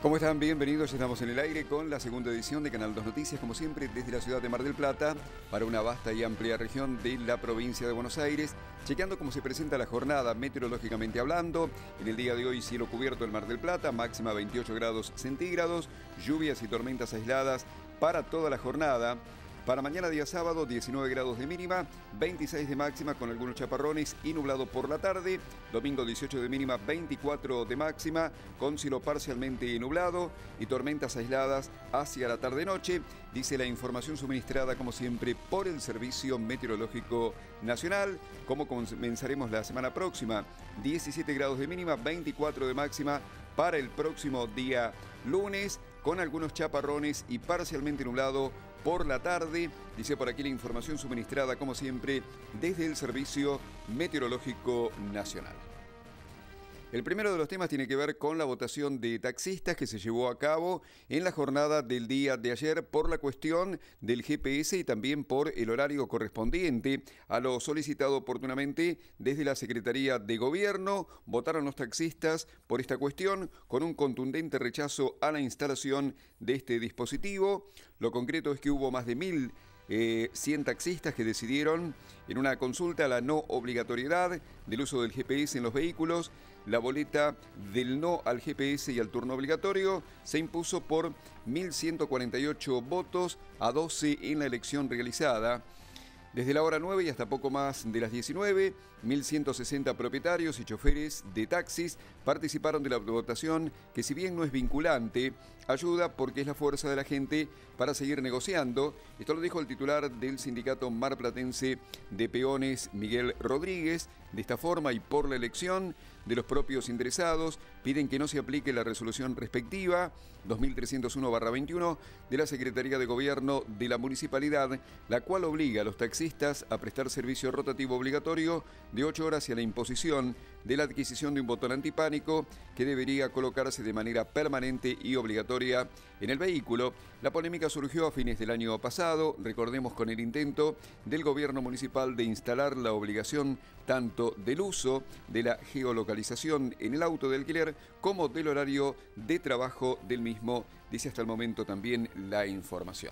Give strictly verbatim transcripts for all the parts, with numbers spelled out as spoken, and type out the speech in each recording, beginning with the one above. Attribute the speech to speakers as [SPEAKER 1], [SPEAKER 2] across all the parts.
[SPEAKER 1] ¿Cómo están? Bienvenidos, ya estamos en el aire con la segunda edición de Canal dos Noticias, como siempre desde la ciudad de Mar del Plata, para una vasta y amplia región de la provincia de Buenos Aires, chequeando cómo se presenta la jornada meteorológicamente hablando. En el día de hoy cielo cubierto en Mar del Plata, máxima veintiocho grados centígrados, lluvias y tormentas aisladas para toda la jornada. Para mañana día sábado, diecinueve grados de mínima, veintiséis de máxima con algunos chaparrones y nublado por la tarde. Domingo dieciocho de mínima, veinticuatro de máxima con cielo parcialmente nublado y tormentas aisladas hacia la tarde-noche. Dice la información suministrada como siempre por el Servicio Meteorológico Nacional. ¿Cómo comenzaremos la semana próxima? diecisiete grados de mínima, veinticuatro de máxima para el próximo día lunes con algunos chaparrones y parcialmente nublado por la tarde, dice por aquí la información suministrada como siempre desde el Servicio Meteorológico Nacional. El primero de los temas tiene que ver con la votación de taxistas que se llevó a cabo en la jornada del día de ayer por la cuestión del G P S y también por el horario correspondiente a lo solicitado oportunamente desde la Secretaría de Gobierno. Votaron los taxistas por esta cuestión con un contundente rechazo a la instalación de este dispositivo. Lo concreto es que hubo más de mil Eh, cien taxistas que decidieron en una consulta la no obligatoriedad del uso del G P S en los vehículos. La boleta del no al G P S y al turno obligatorio se impuso por mil ciento cuarenta y ocho votos a doce en la elección realizada. Desde la hora nueve y hasta poco más de las diecinueve, mil ciento sesenta propietarios y choferes de taxis participaron de la votación que, si bien no es vinculante, ayuda porque es la fuerza de la gente para seguir negociando. Esto lo dijo el titular del sindicato marplatense de peones, Miguel Rodríguez. De esta forma y por la elección de los propios interesados, piden que no se aplique la resolución respectiva dos mil trescientos uno barra veintiuno de la Secretaría de Gobierno de la Municipalidad, la cual obliga a los taxistas a prestar servicio rotativo obligatorio de ocho horas y a la imposición de la adquisición de un botón antipánico que debería colocarse de manera permanente y obligatoria en el vehículo. La polémica surgió a fines del año pasado, recordemos, con el intento del gobierno municipal de instalar la obligación tanto del uso de la geolocalización en el auto de alquiler como del horario de trabajo del mismo, dice hasta el momento también la información.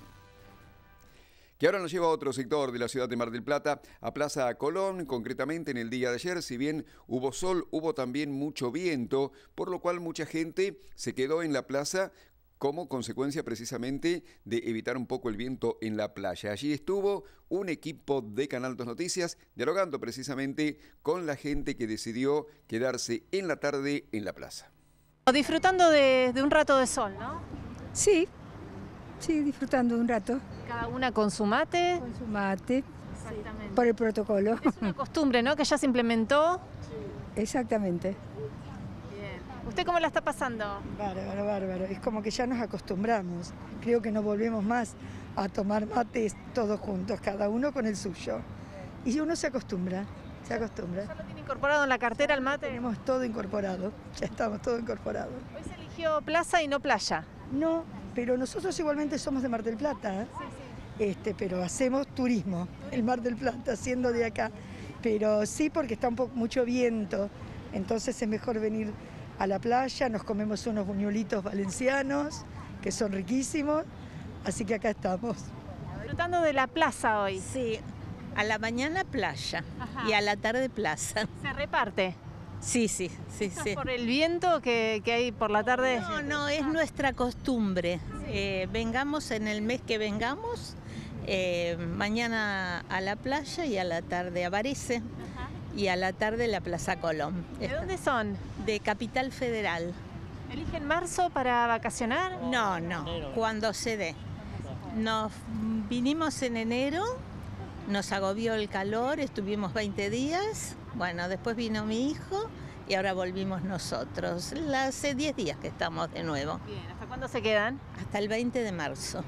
[SPEAKER 1] Que ahora nos lleva a otro sector de la ciudad de Mar del Plata, a Plaza Colón, concretamente en el día de ayer. Si bien hubo sol, hubo también mucho viento, por lo cual mucha gente se quedó en la plaza como consecuencia precisamente de evitar un poco el viento en la playa. Allí estuvo un equipo de Canal dos Noticias dialogando precisamente con la gente que decidió quedarse en la tarde en la plaza.
[SPEAKER 2] Disfrutando de, de un rato de sol, ¿no?
[SPEAKER 3] Sí, sí, disfrutando de un rato.
[SPEAKER 2] Cada una con su mate.
[SPEAKER 3] Con su mate.
[SPEAKER 2] Exactamente.
[SPEAKER 3] Por el protocolo.
[SPEAKER 2] Es una costumbre, ¿no?, que ya se implementó.
[SPEAKER 3] Exactamente.
[SPEAKER 2] Bien. ¿Usted cómo la está pasando?
[SPEAKER 3] Bárbaro, bárbaro. Es como que ya nos acostumbramos. Creo que no volvemos más a tomar mates todos juntos, cada uno con el suyo. Y uno se acostumbra, se acostumbra.
[SPEAKER 2] ¿Ya lo tiene incorporado en la cartera el mate?
[SPEAKER 3] Tenemos todo incorporado, ya estamos todo incorporado.
[SPEAKER 2] Hoy se eligió plaza y no playa.
[SPEAKER 3] No, pero nosotros igualmente somos de Mar del Plata, ¿eh?
[SPEAKER 2] Sí, sí.
[SPEAKER 3] Este, pero hacemos turismo en Mar del Plata, siendo de acá. Pero sí, porque está un poco mucho viento, entonces es mejor venir a la playa, nos comemos unos buñuelitos valencianos, que son riquísimos, así que acá estamos.
[SPEAKER 2] Disfrutando de la plaza hoy.
[SPEAKER 4] Sí, a la mañana playa.
[SPEAKER 2] Ajá.
[SPEAKER 4] Y a la tarde plaza.
[SPEAKER 2] ¿Se reparte?
[SPEAKER 4] Sí, sí, sí,
[SPEAKER 2] ¿Esto
[SPEAKER 4] sí.
[SPEAKER 2] es por el viento que, que hay por la tarde?
[SPEAKER 4] No, no, es nuestra costumbre. Eh, vengamos en el mes que vengamos, eh, mañana a la playa y a la tarde a Varese.
[SPEAKER 2] Ajá.
[SPEAKER 4] Y a la tarde la Plaza Colón.
[SPEAKER 2] ¿De dónde son?
[SPEAKER 4] De Capital Federal.
[SPEAKER 2] ¿Eligen marzo para vacacionar?
[SPEAKER 4] No, no, cuando se dé. Nos vinimos en enero, nos agobió el calor, estuvimos veinte días, bueno, después vino mi hijo y ahora volvimos nosotros. Hace diez días que estamos de nuevo.
[SPEAKER 2] Bien, ¿hasta cuándo se quedan?
[SPEAKER 4] Hasta el veinte de marzo.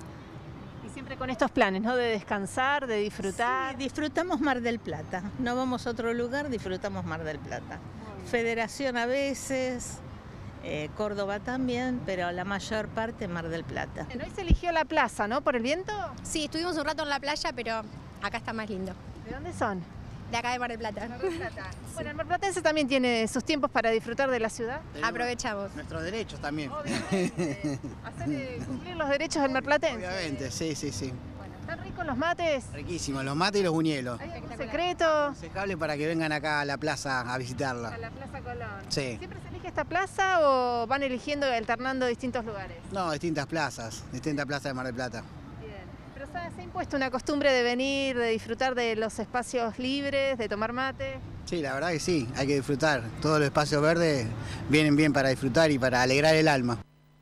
[SPEAKER 2] Y siempre con estos planes, ¿no? De descansar, de disfrutar.
[SPEAKER 4] Sí, disfrutamos Mar del Plata, no vamos a otro lugar, disfrutamos Mar del Plata. Federación a veces, eh, Córdoba también, pero la mayor parte Mar del Plata.
[SPEAKER 2] Bueno, hoy se eligió la plaza, ¿no? ¿Por el viento?
[SPEAKER 5] Sí, estuvimos un rato en la playa, pero acá está más lindo.
[SPEAKER 2] ¿De dónde son?
[SPEAKER 5] de acá de Mar del Plata.
[SPEAKER 2] Mar del Plata. Bueno, el marplatense también tiene sus tiempos para disfrutar de la ciudad.
[SPEAKER 5] Aprovechamos.
[SPEAKER 6] Nuestros derechos también.
[SPEAKER 2] Obviamente. Hacer eh, cumplir los derechos del marplatense.
[SPEAKER 6] Obviamente, sí, sí, sí.
[SPEAKER 2] Bueno, ¿están ricos los mates?
[SPEAKER 6] Riquísimos, los mates y los buñuelos.
[SPEAKER 2] ¿Hay algún secreto?
[SPEAKER 6] Aconsejable para que vengan acá a la plaza a visitarla.
[SPEAKER 2] A la Plaza Colón.
[SPEAKER 6] Sí.
[SPEAKER 2] ¿Siempre se elige esta plaza o van eligiendo, alternando distintos lugares?
[SPEAKER 6] No, distintas plazas, distintas plazas de Mar del Plata.
[SPEAKER 2] Bien. Pero ¿sabes? ¿Se ha impuesto una costumbre de venir, de disfrutar de los espacios libres, de tomar mate?
[SPEAKER 6] Sí, la verdad que sí, hay que disfrutar. Todos los espacios verdes vienen bien para disfrutar y para alegrar el alma.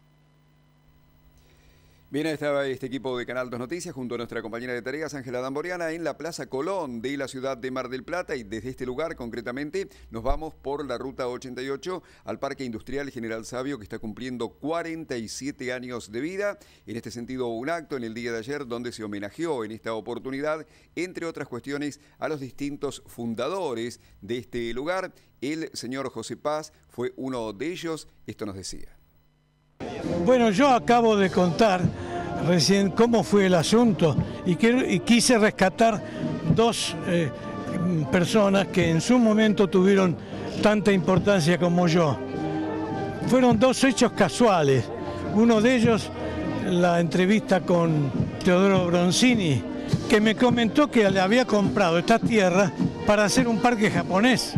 [SPEAKER 1] Bien, ahí estaba este equipo de Canal dos Noticias junto a nuestra compañera de tareas, Ángela Damboriana, en la Plaza Colón de la ciudad de Mar del Plata, y desde este lugar concretamente nos vamos por la ruta ochenta y ocho al Parque Industrial General Sabio, que está cumpliendo cuarenta y siete años de vida. En este sentido, hubo un acto en el día de ayer donde se homenajeó en esta oportunidad, entre otras cuestiones, a los distintos fundadores de este lugar. El señor José Paz fue uno de ellos. Esto nos decía.
[SPEAKER 7] Bueno, yo acabo de contar recién cómo fue el asunto y, quiero, y quise rescatar dos eh, personas que en su momento tuvieron tanta importancia como yo. Fueron dos hechos casuales. Uno de ellos, la entrevista con Teodoro Bronzini, que me comentó que le había comprado esta tierra para hacer un parque japonés.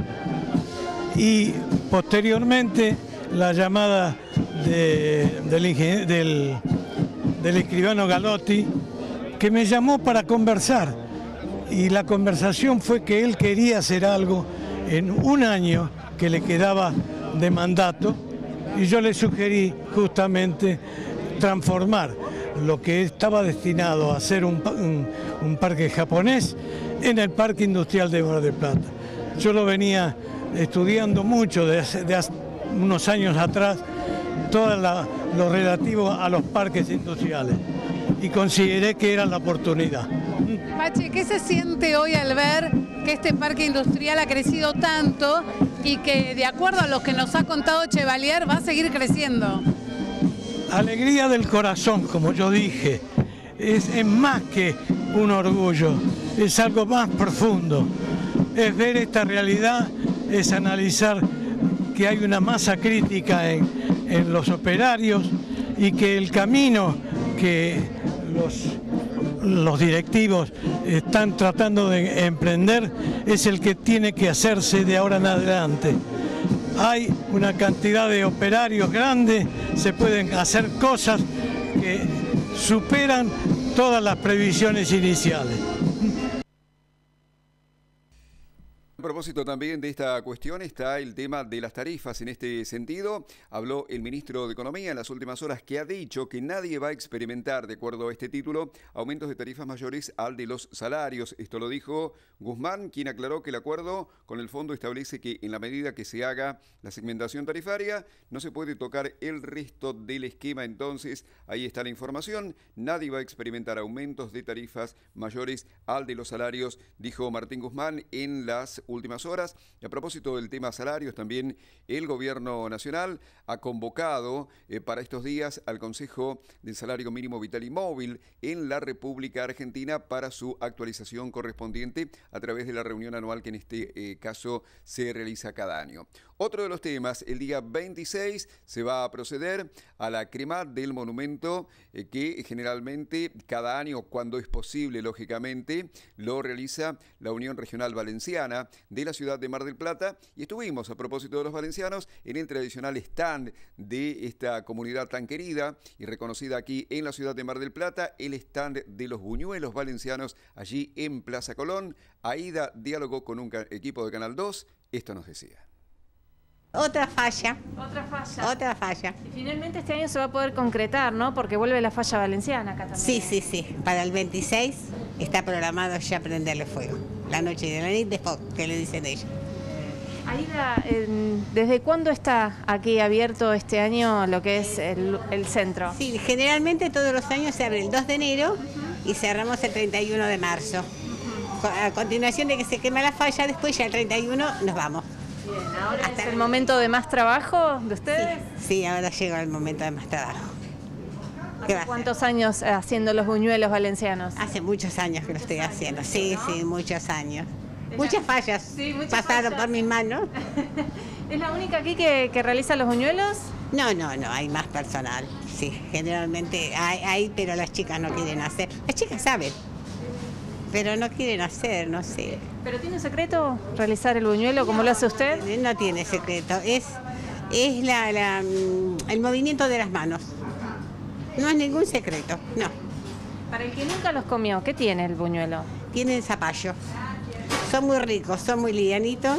[SPEAKER 7] Y posteriormente la llamada de, del, del, del escribano Galotti, que me llamó para conversar, y la conversación fue que él quería hacer algo en un año que le quedaba de mandato, y yo le sugerí justamente transformar lo que estaba destinado a ser un, un, un parque japonés en el Parque Industrial de Mar del Plata. Yo lo venía estudiando mucho desde de hace unos años atrás, todo la, lo relativo a los parques industriales, y consideré que era la oportunidad.
[SPEAKER 8] Pache, ¿qué se siente hoy al ver que este parque industrial ha crecido tanto y que, de acuerdo a lo que nos ha contado Chevalier, va a seguir creciendo?
[SPEAKER 7] Alegría del corazón, como yo dije, es, es más que un orgullo, es algo más profundo, es ver esta realidad, es analizar que hay una masa crítica en, en los operarios y que el camino que los, los directivos están tratando de emprender es el que tiene que hacerse de ahora en adelante. Hay una cantidad de operarios grandes, se pueden hacer cosas que superan todas las previsiones iniciales.
[SPEAKER 1] A propósito también de esta cuestión está el tema de las tarifas. En este sentido, habló el ministro de Economía en las últimas horas, que ha dicho que nadie va a experimentar, de acuerdo a este título, aumentos de tarifas mayores al de los salarios. Esto lo dijo Guzmán, quien aclaró que el acuerdo con el fondo establece que en la medida que se haga la segmentación tarifaria, no se puede tocar el resto del esquema. Entonces, ahí está la información. Nadie va a experimentar aumentos de tarifas mayores al de los salarios, dijo Martín Guzmán en las últimas horas. Y a propósito del tema salarios, también el Gobierno Nacional ha convocado eh, para estos días al Consejo del Salario Mínimo Vital y Móvil en la República Argentina para su actualización correspondiente a través de la reunión anual que en este eh, caso se realiza cada año. Otro de los temas, el día veintiséis se va a proceder a la crema del monumento eh, que generalmente cada año, cuando es posible, lógicamente, lo realiza la Unión Regional Valenciana de la ciudad de Mar del Plata, y estuvimos, a propósito de los valencianos, en el tradicional stand de esta comunidad tan querida y reconocida aquí en la ciudad de Mar del Plata, el stand de los buñuelos valencianos allí en Plaza Colón. Aida dialogó con un equipo de Canal dos, esto nos decía.
[SPEAKER 4] Otra falla.
[SPEAKER 2] Otra falla.
[SPEAKER 4] Otra falla.
[SPEAKER 2] Y finalmente este año se va a poder concretar, ¿no? Porque vuelve la falla valenciana acá también.
[SPEAKER 4] Sí, sí, sí. Para el veintiséis está programado ya prenderle fuego. La noche y de la nit de foc, que le dicen ellos.
[SPEAKER 2] Aida, ¿desde cuándo está aquí abierto este año lo que es el, el centro?
[SPEAKER 4] Sí, generalmente todos los años se abre el dos de enero y cerramos el treinta y uno de marzo. A continuación de que se quema la falla, después ya el treinta y uno nos vamos.
[SPEAKER 2] Bien, ¿ahora Hasta es el momento de más trabajo de ustedes?
[SPEAKER 4] Sí, sí, ahora llega el momento de más trabajo.
[SPEAKER 2] ¿Hace cuántos años haciendo los buñuelos valencianos?
[SPEAKER 4] Hace muchos años que lo estoy haciendo, sí, sí, muchos años.
[SPEAKER 5] Muchas fallas
[SPEAKER 2] Sí, muchas
[SPEAKER 5] pasaron
[SPEAKER 2] fallas.
[SPEAKER 5] por mis manos.
[SPEAKER 2] ¿Es la única aquí que, que realiza los buñuelos?
[SPEAKER 5] No, no, no, hay más personal. Sí, generalmente hay, hay, pero las chicas no quieren hacer. Las chicas saben, pero no quieren hacer, no sé.
[SPEAKER 2] ¿Pero tiene un secreto realizar el buñuelo como lo hace usted?
[SPEAKER 5] No tiene secreto, es, es la, la, mm, el movimiento de las manos. No es ningún secreto, no.
[SPEAKER 2] Para el que nunca los comió, ¿qué tiene el buñuelo?
[SPEAKER 5] Tienen zapallo. Son muy ricos, son muy livianitos.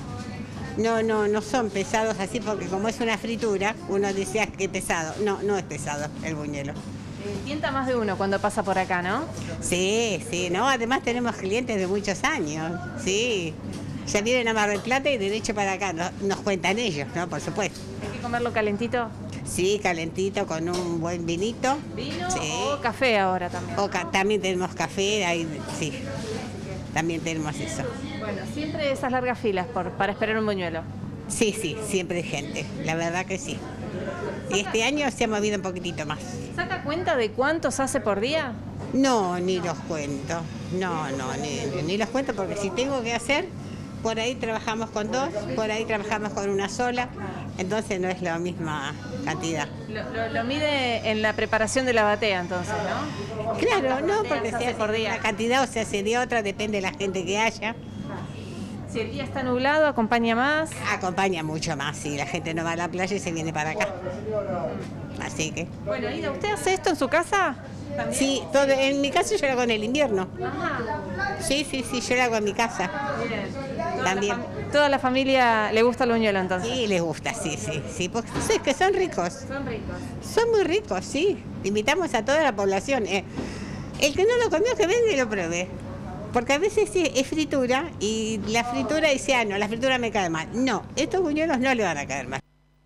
[SPEAKER 5] No, no, no son pesados así porque como es una fritura, uno dice "Ah, qué pesado". No, no es pesado el buñuelo.
[SPEAKER 2] Eh, tienta más de uno cuando pasa por acá, ¿no?
[SPEAKER 5] Sí, sí, no, además tenemos clientes de muchos años, sí. Ya vienen a Mar del Plata y derecho para acá, no- nos cuentan ellos, ¿no? Por supuesto.
[SPEAKER 2] ¿Hay que comerlo calentito?
[SPEAKER 5] Sí, calentito con un buen vinito.
[SPEAKER 2] ¿Vino
[SPEAKER 5] Sí.
[SPEAKER 2] o café ahora también?
[SPEAKER 5] O ca- también tenemos café, ahí, sí, también tenemos eso.
[SPEAKER 2] Bueno, siempre esas largas filas por, para esperar un buñuelo.
[SPEAKER 5] Sí, sí, siempre hay gente, la verdad que sí. Y este año se ha movido un poquitito más.
[SPEAKER 2] ¿Saca cuenta de cuántos hace por día?
[SPEAKER 5] No, ni los cuento, no, no, ni, ni los cuento porque si tengo que hacer, por ahí trabajamos con dos, por ahí trabajamos con una sola, entonces no es la misma cantidad.
[SPEAKER 2] Lo, lo- lo mide en la preparación de la batea, entonces, ¿no?
[SPEAKER 5] Claro, no, porque
[SPEAKER 2] se
[SPEAKER 5] se
[SPEAKER 2] hace por
[SPEAKER 5] hace
[SPEAKER 2] día.
[SPEAKER 5] una cantidad o se hace de otra, depende de la gente que haya.
[SPEAKER 2] Si el día está nublado, acompaña más.
[SPEAKER 5] Acompaña mucho más, si la gente no va a la playa y se viene para acá. Así que,
[SPEAKER 2] Bueno, Ida, ¿usted hace esto en su casa? ¿También?
[SPEAKER 5] sí, todo, en mi caso yo lo hago en el invierno.
[SPEAKER 2] Ajá.
[SPEAKER 5] Sí, sí, sí, yo lo hago en mi casa.
[SPEAKER 2] Bien. Toda
[SPEAKER 5] También.
[SPEAKER 2] La fam- toda la familia le gusta el buñuelo, entonces.
[SPEAKER 5] Sí, les gusta, sí, sí, sí, porque sí, que son ricos.
[SPEAKER 2] Son ricos.
[SPEAKER 5] Son muy ricos, sí. Invitamos a toda la población. Eh, el que no lo comió, que venga y lo pruebe. Porque a veces sí, es fritura y la fritura dice, ah, no, la fritura me cae mal. No, estos buñuelos no le van a caer mal.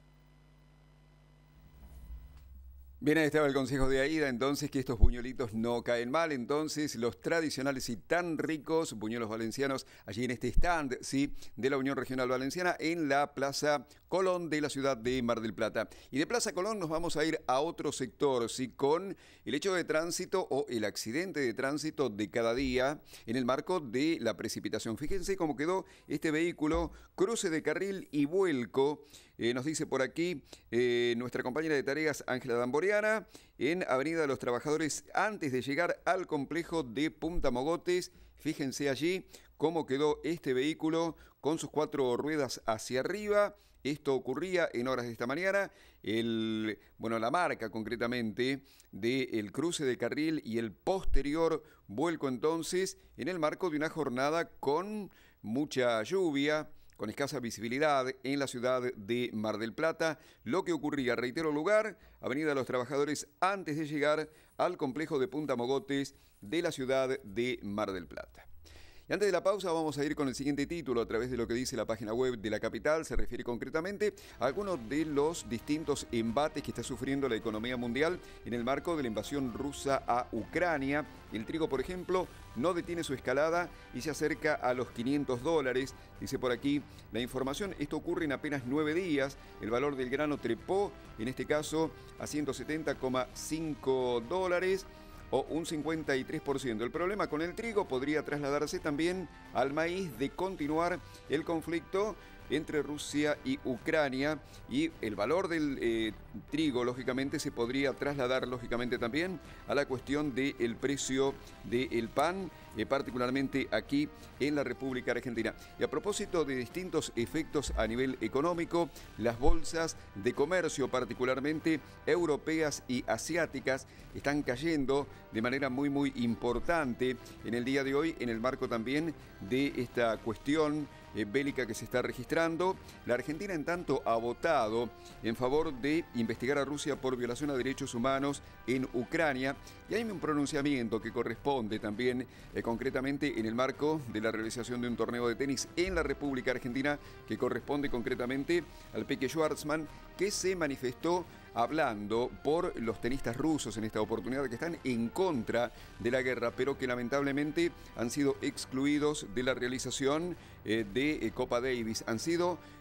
[SPEAKER 1] Bien, ahí estaba el consejo de Aida, entonces que estos buñuelitos no caen mal, entonces los tradicionales y tan ricos buñuelos valencianos allí en este stand, sí, de la Unión Regional Valenciana en la Plaza Colón de la ciudad de Mar del Plata. Y de Plaza Colón nos vamos a ir a otro sector, sí, con el hecho de tránsito o el accidente de tránsito de cada día en el marco de la precipitación. Fíjense cómo quedó este vehículo, cruce de carril y vuelco. Eh, nos dice por aquí eh, nuestra compañera de tareas Ángela Damboriana, en Avenida de los Trabajadores, antes de llegar al complejo de Punta Mogotes. Fíjense allí cómo quedó este vehículo con sus cuatro ruedas hacia arriba. Esto ocurría en horas de esta mañana. El, bueno, la marca concretamente del cruce de carril y el posterior vuelco entonces en el marco de una jornada con mucha lluvia, con escasa visibilidad en la ciudad de Mar del Plata. Lo que ocurría, reitero el lugar, Avenida de los Trabajadores, antes de llegar al complejo de Punta Mogotes de la ciudad de Mar del Plata. Y antes de la pausa vamos a ir con el siguiente título a través de lo que dice la página web de la capital. Se refiere concretamente a algunos de los distintos embates que está sufriendo la economía mundial en el marco de la invasión rusa a Ucrania. El trigo, por ejemplo, no detiene su escalada y se acerca a los quinientos dólares. Dice por aquí la información, esto ocurre en apenas nueve días. El valor del grano trepó, en este caso, a ciento setenta coma cinco dólares. O un cincuenta y tres por ciento. El problema con el trigo podría trasladarse también al maíz de continuar el conflicto entre Rusia y Ucrania, y el valor del eh, trigo, lógicamente, se podría trasladar, lógicamente, también a la cuestión del precio del pan, eh, particularmente aquí en la República Argentina. Y a propósito de distintos efectos a nivel económico, las bolsas de comercio, particularmente europeas y asiáticas, están cayendo de manera muy, muy importante en el día de hoy, en el marco también de esta cuestión eh, bélica que se está registrando. La Argentina, en tanto, ha votado en favor de investigar a Rusia por violación a derechos humanos en Ucrania, y hay un pronunciamiento que corresponde también eh, concretamente en el marco de la realización de un torneo de tenis en la República Argentina, que corresponde concretamente al Peque Schwartzman, que se manifestó hablando por los tenistas rusos en esta oportunidad, que están en contra de la guerra, pero que lamentablemente han sido excluidos de la realización eh, de eh, Copa Davis. Han sido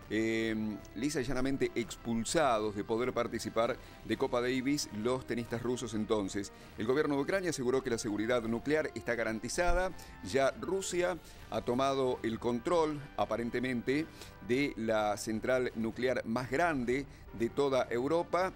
[SPEAKER 1] eh, lisa y llanamente expulsados de poder participar de Copa Davis los tenistas rusos entonces. El gobierno de Ucrania aseguró que la seguridad nuclear está garantizada. Ya Rusia ha tomado el control, aparentemente, de la central nuclear más grande de toda Europa.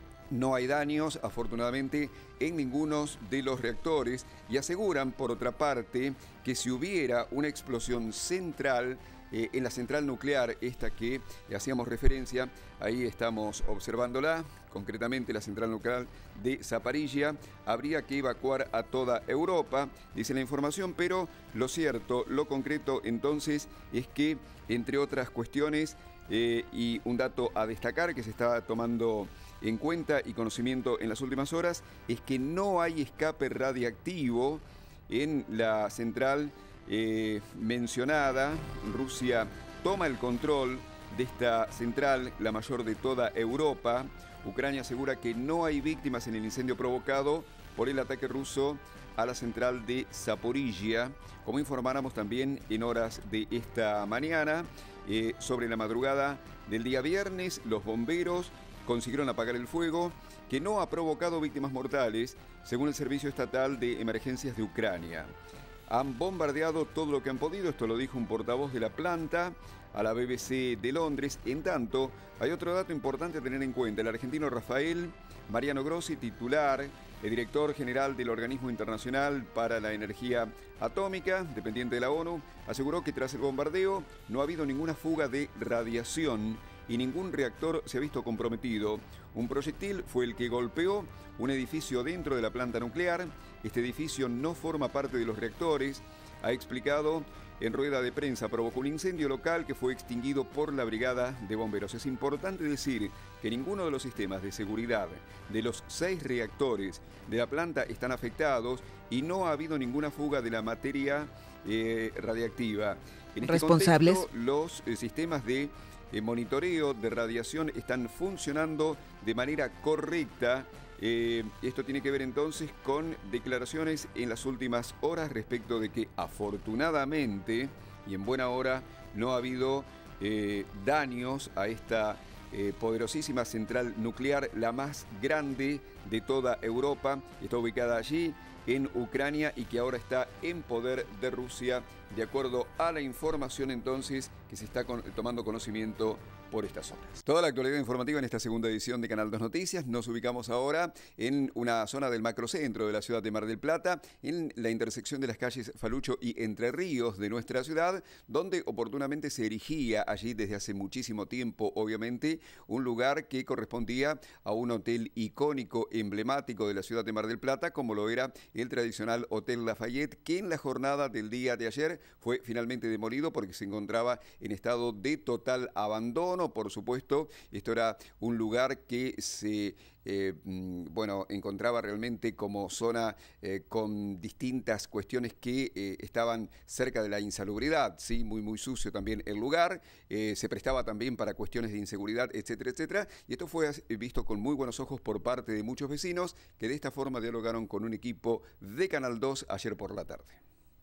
[SPEAKER 1] No hay daños, afortunadamente, en ninguno de los reactores y aseguran, por otra parte, que si hubiera una explosión central, eh, en la central nuclear, esta que hacíamos referencia, ahí estamos observándola, concretamente la central nuclear de Zaporizhia, habría que evacuar a toda Europa, dice la información, pero lo cierto, lo concreto entonces es que, entre otras cuestiones, eh, y un dato a destacar que se está tomando en cuenta y conocimiento en las últimas horas, es que no hay escape radiactivo en la central eh, mencionada. Rusia toma el control de esta central, la mayor de toda Europa. Ucrania asegura que no hay víctimas en el incendio provocado por el ataque ruso a la central de Zaporizhia, como informáramos también en horas de esta mañana. Eh, sobre la madrugada del día viernes, los bomberos consiguieron apagar el fuego, que no ha provocado víctimas mortales, según el Servicio Estatal de Emergencias de Ucrania. Han bombardeado todo lo que han podido, esto lo dijo un portavoz de la planta a la B B C de Londres. En tanto, hay otro dato importante a tener en cuenta. El argentino Rafael Mariano Grossi, titular, el director general del Organismo Internacional para la Energía Atómica, dependiente de la ONU, aseguró que tras el bombardeo no ha habido ninguna fuga de radiación y ningún reactor se ha visto comprometido. Un proyectil fue el que golpeó un edificio dentro de la planta nuclear. Este edificio no forma parte de los reactores, ha explicado en rueda de prensa. Provocó un incendio local que fue extinguido por la brigada de bomberos. Es importante decir que ninguno de los sistemas de seguridad de los seis reactores de la planta están afectados y no ha habido ninguna fuga de la materia eh, radiactiva. En este
[SPEAKER 9] responsables
[SPEAKER 1] contexto, los eh, sistemas de eh, monitoreo de radiación están funcionando de manera correcta. Eh, esto tiene que ver entonces con declaraciones en las últimas horas respecto de que afortunadamente y en buena hora no ha habido eh, daños a esta eh, poderosísima central nuclear, la más grande de toda Europa. Está ubicada allí en Ucrania y que ahora está en poder de Rusia, de acuerdo a la información entonces que se está con, tomando conocimiento por estas horas. Toda la actualidad informativa en esta segunda edición de Canal dos Noticias. Nos ubicamos ahora en una zona del macrocentro de la ciudad de Mar del Plata, en la intersección de las calles Falucho y Entre Ríos de nuestra ciudad, donde oportunamente se erigía allí desde hace muchísimo tiempo, obviamente, un lugar que correspondía a un hotel icónico, emblemático de la ciudad de Mar del Plata, como lo era el tradicional Hotel Lafayette, que en la jornada del día de ayer fue finalmente demolido porque se encontraba en estado de total abandono. Por supuesto, esto era un lugar que se eh, bueno, encontraba realmente como zona eh, con distintas cuestiones que eh, estaban cerca de la insalubridad, ¿sí? Muy, muy sucio también el lugar, eh, se prestaba también para cuestiones de inseguridad, etcétera, etcétera. Y esto fue visto con muy buenos ojos por parte de muchos vecinos que de esta forma dialogaron con un equipo de Canal dos ayer por la tarde.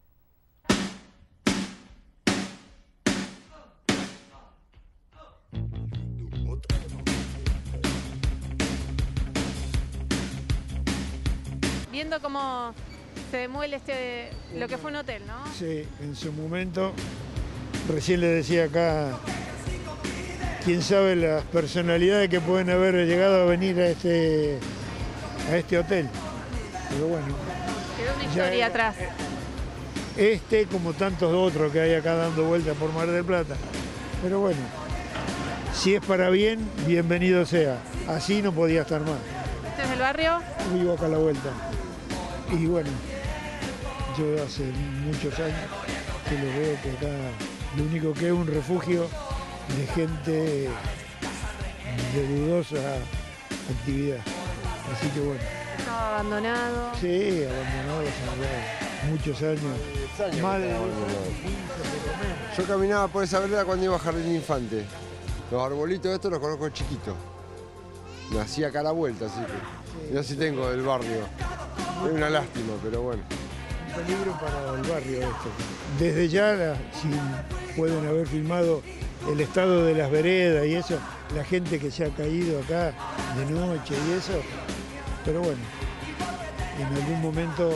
[SPEAKER 2] Viendo cómo se demuele este, lo que fue un hotel, ¿no?
[SPEAKER 10] Sí, en su momento, recién le decía acá, quién sabe las personalidades que pueden haber llegado a venir a este, a este hotel. Pero bueno.
[SPEAKER 2] Quedó una historia atrás.
[SPEAKER 10] Este, como tantos otros que hay acá dando vueltas por Mar del Plata. Pero bueno, si es para bien, bienvenido sea. Así no podía estar más.
[SPEAKER 2] ¿Este es el barrio?
[SPEAKER 10] Vivo acá a la vuelta. Y bueno, yo hace muchos años que lo veo que acá lo único que es un refugio de gente de dudosa actividad. Así que bueno.
[SPEAKER 2] Estaba abandonado.
[SPEAKER 10] Sí, abandonado hace muchos años. Más de
[SPEAKER 11] Yo caminaba por esa vereda cuando iba a Jardín Infante. Los arbolitos estos los conozco chiquitos. Nací acá a la vuelta, así que yo sí tengo del barrio. Es una lástima, pero bueno.
[SPEAKER 10] un peligro para el barrio esto. Desde ya, la, si pueden haber filmado el estado de las veredas y eso, la gente que se ha caído acá de noche y eso, pero bueno, en algún momento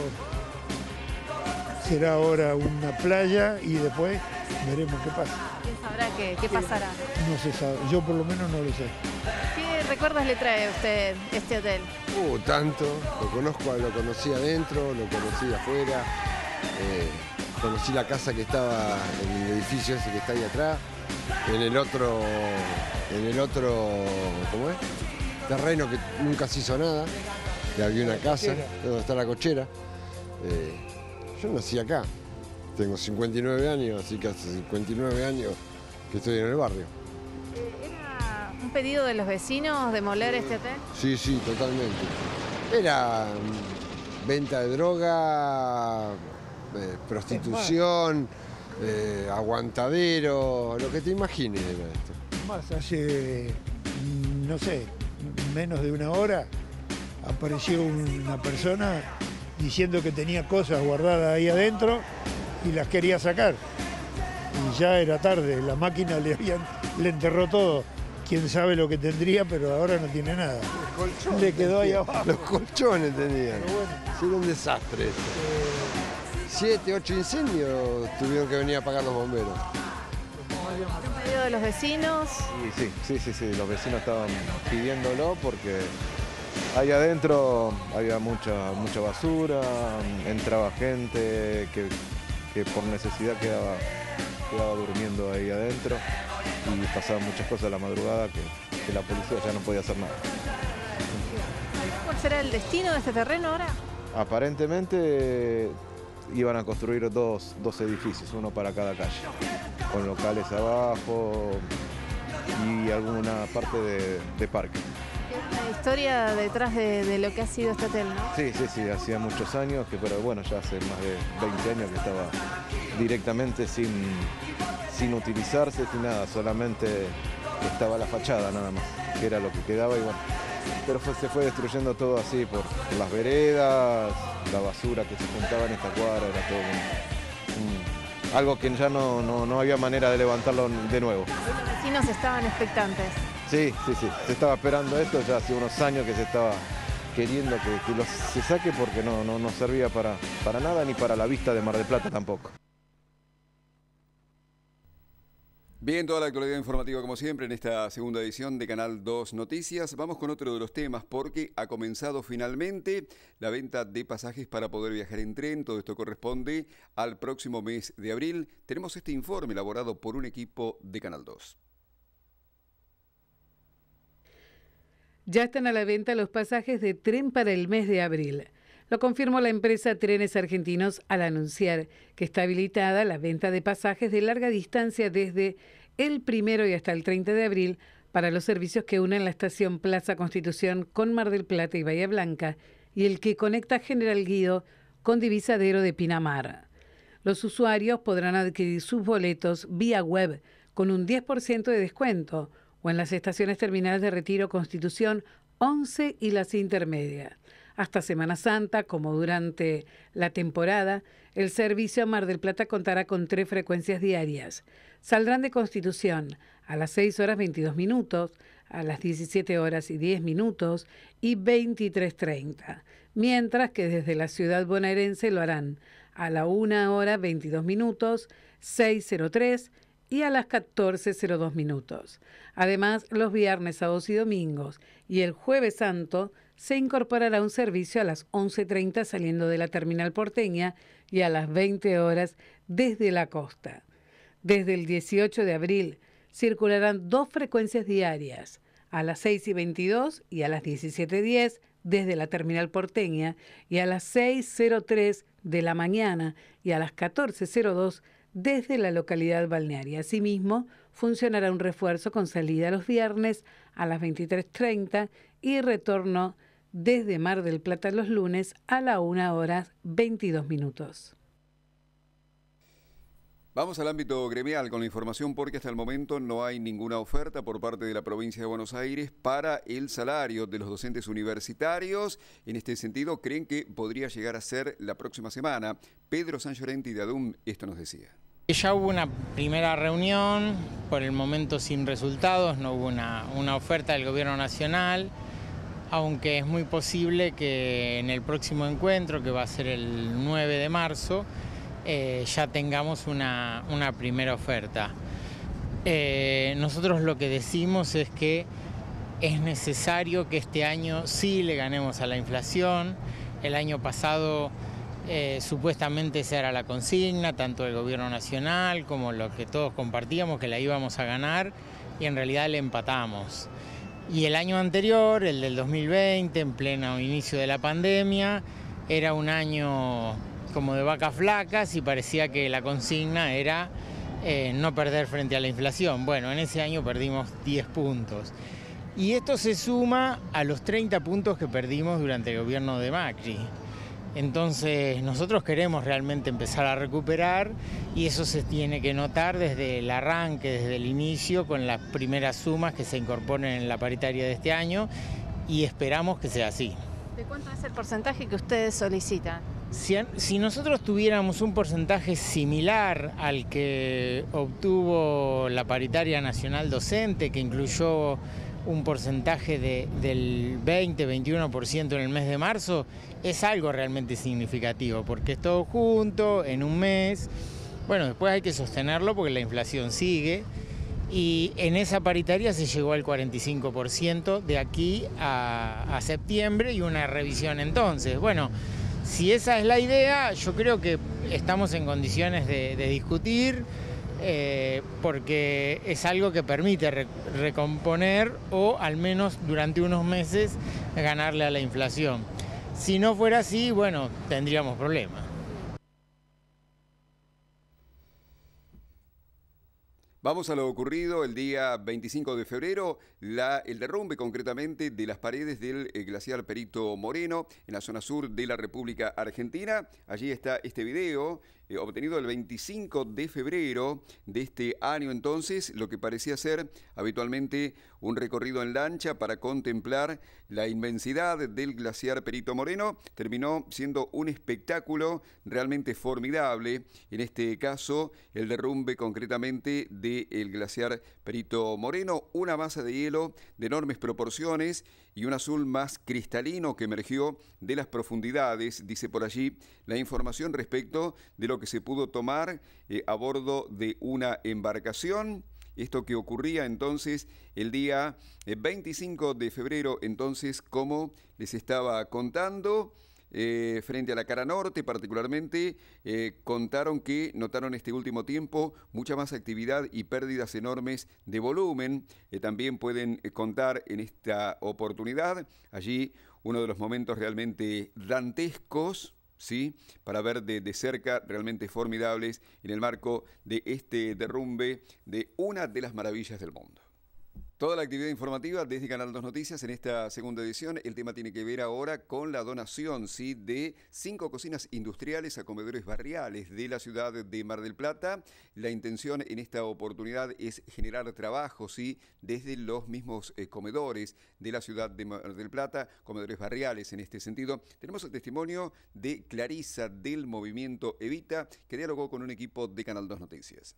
[SPEAKER 10] será ahora una playa y después veremos qué pasa.
[SPEAKER 2] ¿Quién sabrá qué, qué pasará?
[SPEAKER 10] No se sabe, yo por lo menos no lo sé.
[SPEAKER 2] ¿Qué recuerdos le trae a usted este hotel?
[SPEAKER 11] Uh, tanto, lo conozco, lo conocí adentro, lo conocí afuera, eh, conocí la casa que estaba en el edificio ese que está ahí atrás, en el otro, en el otro, ¿cómo es? Terreno que nunca se hizo nada, que había una casa, donde está la cochera. Eh, yo nací acá, tengo cincuenta y nueve años, así que hace cincuenta y nueve años que estoy en el barrio.
[SPEAKER 2] ¿Era un pedido de los vecinos demoler este hotel?
[SPEAKER 11] Sí, sí, totalmente. Era mm, venta de droga, eh, prostitución, eh, aguantadero, lo que te imagines era esto.
[SPEAKER 10] Más hace, no sé, menos de una hora apareció una persona diciendo que tenía cosas guardadas ahí adentro y las quería sacar. Y ya era tarde, la máquina le, habían, le enterró todo. Quién sabe lo que tendría, pero ahora no tiene nada. Le quedó ahí abajo.
[SPEAKER 11] Los colchones tenían. Bueno. Sí, era un desastre esto. Eh... Siete, ocho incendios tuvieron que venir a apagar los bomberos.
[SPEAKER 2] ¿Un pedido de los vecinos?
[SPEAKER 9] Sí, sí, sí, sí, los vecinos estaban pidiéndolo porque ahí adentro había mucha, mucha basura, entraba gente que, que por necesidad quedaba, quedaba durmiendo ahí adentro y pasaban muchas cosas a la madrugada que, que la policía ya no podía hacer nada.
[SPEAKER 2] ¿Cuál será el destino de este terreno ahora?
[SPEAKER 9] Aparentemente iban a construir dos, dos edificios, uno para cada calle, con locales abajo y alguna parte de, de parque.
[SPEAKER 2] Una historia detrás de, de lo que ha sido este hotel, ¿no?
[SPEAKER 9] Sí, sí, sí, hacía muchos años, que pero bueno, ya hace más de veinte años que estaba directamente sin, sin utilizarse, sin nada, solamente estaba la fachada nada más, que era lo que quedaba y bueno, pero fue, se fue destruyendo todo así por, por las veredas, la basura que se juntaba en esta cuadra, era todo un, un, algo que ya no, no, no había manera de levantarlo de nuevo.
[SPEAKER 2] Los vecinos estaban expectantes.
[SPEAKER 9] Sí, sí, sí, se estaba esperando esto, ya hace unos años que se estaba queriendo que, que lo, se saque porque no, no, no servía para, para nada ni para la vista de Mar del Plata tampoco.
[SPEAKER 1] Bien, toda la actualidad informativa como siempre en esta segunda edición de Canal dos Noticias. Vamos con otro de los temas porque ha comenzado finalmente la venta de pasajes para poder viajar en tren. Todo esto corresponde al próximo mes de abril. Tenemos este informe elaborado por un equipo de Canal dos.
[SPEAKER 12] Ya están a la venta los pasajes de tren para el mes de abril. Lo confirmó la empresa Trenes Argentinos al anunciar que está habilitada la venta de pasajes de larga distancia desde el primero y hasta el treinta de abril para los servicios que unen la estación Plaza Constitución con Mar del Plata y Bahía Blanca y el que conecta General Guido con Divisadero de Pinamar. Los usuarios podrán adquirir sus boletos vía web con un diez por ciento de descuento o en las estaciones terminales de Retiro, Constitución, once y las intermedias. Hasta Semana Santa, como durante la temporada, el servicio a Mar del Plata contará con tres frecuencias diarias. Saldrán de Constitución a las seis horas veintidós minutos, a las diecisiete horas y diez minutos y veintitrés treinta, mientras que desde la ciudad bonaerense lo harán a la una hora veintidós minutos, seis cero tres y a las catorce cero dos minutos. Además, los viernes, sábados y domingos y el Jueves Santo se incorporará un servicio a las once treinta saliendo de la terminal porteña y a las veinte horas desde la costa. Desde el dieciocho de abril circularán dos frecuencias diarias, a las seis y veintidós y a las diecisiete diez desde la terminal porteña y a las seis cero tres de la mañana y a las catorce cero dos desde la localidad balnearia. Asimismo, funcionará un refuerzo con salida los viernes a las veintitrés treinta y retorno desde Mar del Plata los lunes a la una hora veintidós minutos.
[SPEAKER 1] Vamos al ámbito gremial con la información porque hasta el momento no hay ninguna oferta por parte de la provincia de Buenos Aires para el salario de los docentes universitarios. En este sentido, creen que podría llegar a ser la próxima semana. Pedro San Llorenti de ADUM esto nos decía.
[SPEAKER 13] Ya hubo una primera reunión, por el momento sin resultados, no hubo una, una oferta del Gobierno Nacional, aunque es muy posible que en el próximo encuentro, que va a ser el nueve de marzo, Eh, ya tengamos una, una primera oferta. Eh, nosotros lo que decimos es que es necesario que este año sí le ganemos a la inflación. El año pasado eh, supuestamente esa era la consigna, tanto del Gobierno Nacional como lo que todos compartíamos, que la íbamos a ganar, y en realidad le empatamos. Y el año anterior, el del dos mil veinte, en pleno inicio de la pandemia, era un año como de vacas flacas y parecía que la consigna era eh, no perder frente a la inflación. Bueno, en ese año perdimos diez puntos. Y esto se suma a los treinta puntos que perdimos durante el gobierno de Macri. Entonces nosotros queremos realmente empezar a recuperar y eso se tiene que notar desde el arranque, desde el inicio, con las primeras sumas que se incorporen en la paritaria de este año y esperamos que sea así.
[SPEAKER 2] ¿De cuánto es el porcentaje que ustedes solicitan?
[SPEAKER 13] Si, si nosotros tuviéramos un porcentaje similar al que obtuvo la paritaria nacional docente, que incluyó un porcentaje de, del veinte, veintiuno por ciento en el mes de marzo, es algo realmente significativo, porque es todo junto, en un mes. Bueno, después hay que sostenerlo porque la inflación sigue. Y en esa paritaria se llegó al cuarenta y cinco por ciento de aquí a, a septiembre y una revisión entonces. Bueno, si esa es la idea, yo creo que estamos en condiciones de, de discutir, eh, porque es algo que permite re, recomponer o al menos durante unos meses ganarle a la inflación. Si no fuera así, bueno, tendríamos problemas.
[SPEAKER 1] Vamos a lo ocurrido el día veinticinco de febrero, la, el derrumbe concretamente de las paredes del eh, glaciar Perito Moreno en la zona sur de la República Argentina. Allí está este video eh, obtenido el veinticinco de febrero de este año entonces, lo que parecía ser habitualmente un recorrido en lancha para contemplar la inmensidad del glaciar Perito Moreno, terminó siendo un espectáculo realmente formidable, en este caso el derrumbe concretamente de el glaciar Perito Moreno, una masa de hielo de enormes proporciones y un azul más cristalino que emergió de las profundidades, dice por allí la información respecto de lo que se pudo tomar eh, a bordo de una embarcación. Esto que ocurría entonces el día veinticinco de febrero, entonces, como les estaba contando, Eh, frente a la cara norte particularmente, eh, contaron que notaron este último tiempo mucha más actividad y pérdidas enormes de volumen. Eh, también pueden eh, contar en esta oportunidad allí uno de los momentos realmente dantescos, ¿sí?, para ver de, de cerca, realmente formidables en el marco de este derrumbe de una de las maravillas del mundo. Toda la actividad informativa desde Canal dos Noticias en esta segunda edición. El tema tiene que ver ahora con la donación, ¿sí?, de cinco cocinas industriales a comedores barriales de la ciudad de Mar del Plata. La intención en esta oportunidad es generar trabajo, ¿sí?, desde los mismos eh, comedores de la ciudad de Mar del Plata, comedores barriales en este sentido. Tenemos el testimonio de Clarisa del movimiento Evita, que dialogó con un equipo de Canal dos Noticias.